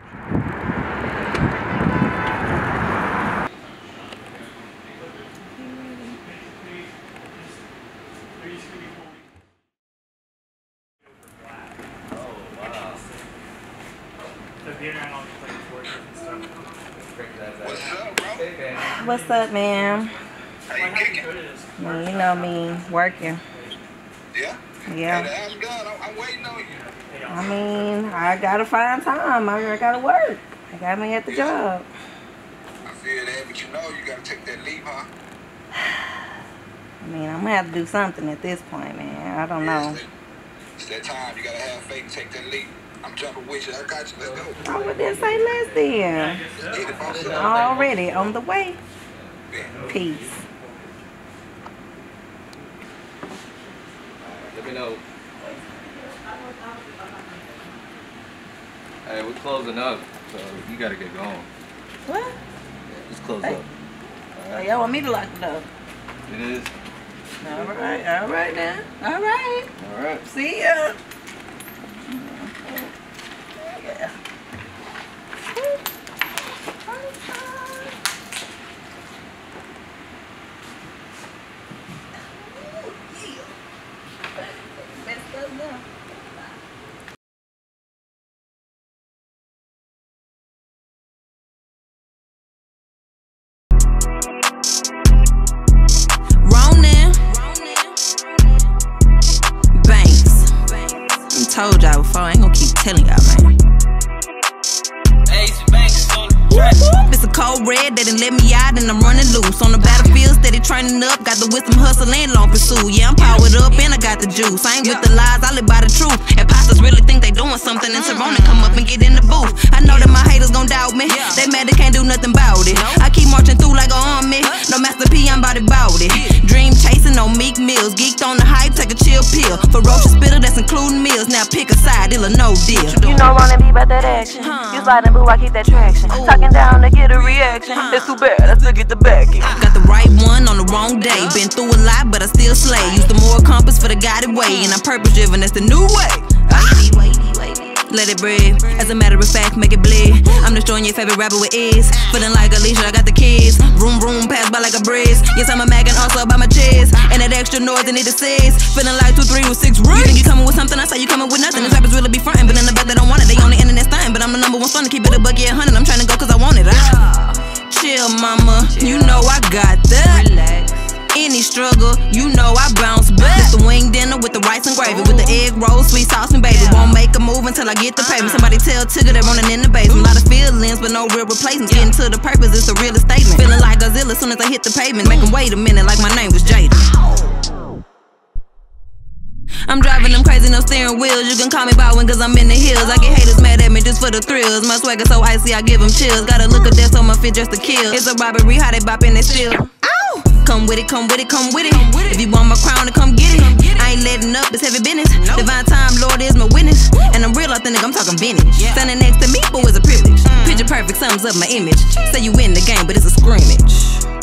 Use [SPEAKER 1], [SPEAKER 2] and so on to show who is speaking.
[SPEAKER 1] What's up, man?
[SPEAKER 2] How you kicking?
[SPEAKER 1] Man, you know me, working.
[SPEAKER 2] Yeah?
[SPEAKER 1] Yeah.
[SPEAKER 2] Hey, the ass done. I'm waiting on you.
[SPEAKER 1] I mean, I gotta find time. I gotta work. I got me at the job.
[SPEAKER 2] I feel that, but you know you gotta take that leap, huh?
[SPEAKER 1] I mean, I'm gonna have to do something at this point, man. I don't know.
[SPEAKER 2] It's that time. You gotta have faith and take that leap. I'm jumping with you. I got you. Let's go.
[SPEAKER 1] I would then say let's then.
[SPEAKER 2] Let's get it, boss up.
[SPEAKER 1] Already on the way.
[SPEAKER 2] Yeah.
[SPEAKER 1] Peace.
[SPEAKER 3] Let me know. Hey, we're closing up, so you gotta get going.
[SPEAKER 1] What?
[SPEAKER 3] Yeah, just close
[SPEAKER 1] Hey.
[SPEAKER 3] up.
[SPEAKER 1] Oh, y'all want me to lock the door?
[SPEAKER 3] It is.
[SPEAKER 1] All right then. All right.
[SPEAKER 3] All right.
[SPEAKER 1] See ya. Yeah. Told y'all before, I ain't gonna keep telling y'all, man. It's a cold red that done let me out and I'm running loose. On the battlefield, steady training up, got the wisdom, hustle, and long pursuit. Yeah, I'm powered up and I got the juice. I ain't with the lies, I live by the truth. Imposters really think they doing something and Tyrone come up and get in the booth. I know that my haters gon' doubt me. They mad they can't do nothing about it. I keep marching through like an army. No Master P, I'm about it. Dream chasing on Meek Mills. Geeked on the hype, take a chill pill. Ferocious spitter, that's including meals. Now pick a side, it'll no deal.
[SPEAKER 4] You know running be about that action. You sliding boo, I keep that traction. Talking down to get a reaction. It's too bad, I still get the backing.
[SPEAKER 1] Got the right one on the wrong day. Been through a lot, but I still slay. Use the moral compass for the guided way. And I'm purpose driven, that's the new way. Let it breathe. As a matter of fact, make it bleed. I'm destroying your favorite rapper with ease. Feeling like Alicia, I got the keys. Room, pass by like a breeze. Yes, I'm a mag and also by my chest. And that extra noise, and it says. Feeling like 2, 3 with 6 rings. You think you coming with something, I say you coming with nothing. These rappers really be frontin', but in the back they don't want it. They on the internet stuntin', but I'm the number one son to keep it a buck, yeah, 100. I'm trying to go cause I want it. Chill, mama, you know I got that. Relax. Any struggle, you know I bounce back. It's the wing dinner with the rice and gravy, with the egg roll, sweet sauce and baby. Won't make a move until I get the payment. Somebody tell Tigger they're running in the basement. A lot of feelings, but no real replacements. Getting to the purpose, it's the realest statement. Feeling like Godzilla as soon as I hit the pavement. Make them wait a minute like my name was Jada. I'm driving them crazy, no steering wheels. You can call me Baldwin cause I'm in the hills. I get haters mad at me just for the thrills. My swagger so icy, I give them chills. Gotta look at that so my fit just to kill. It's a robbery, how they boppin' they still. Ow! Come with it, come with it, come with it. If you want my crown, then come get it. I ain't letting up, it's heavy business. Divine time, Lord is my witness. And I'm real authentic, I'm talking vintage. Standing next to me, boy, is a privilege. Picture perfect, sums up my image. Say you win the game, but it's a scrimmage.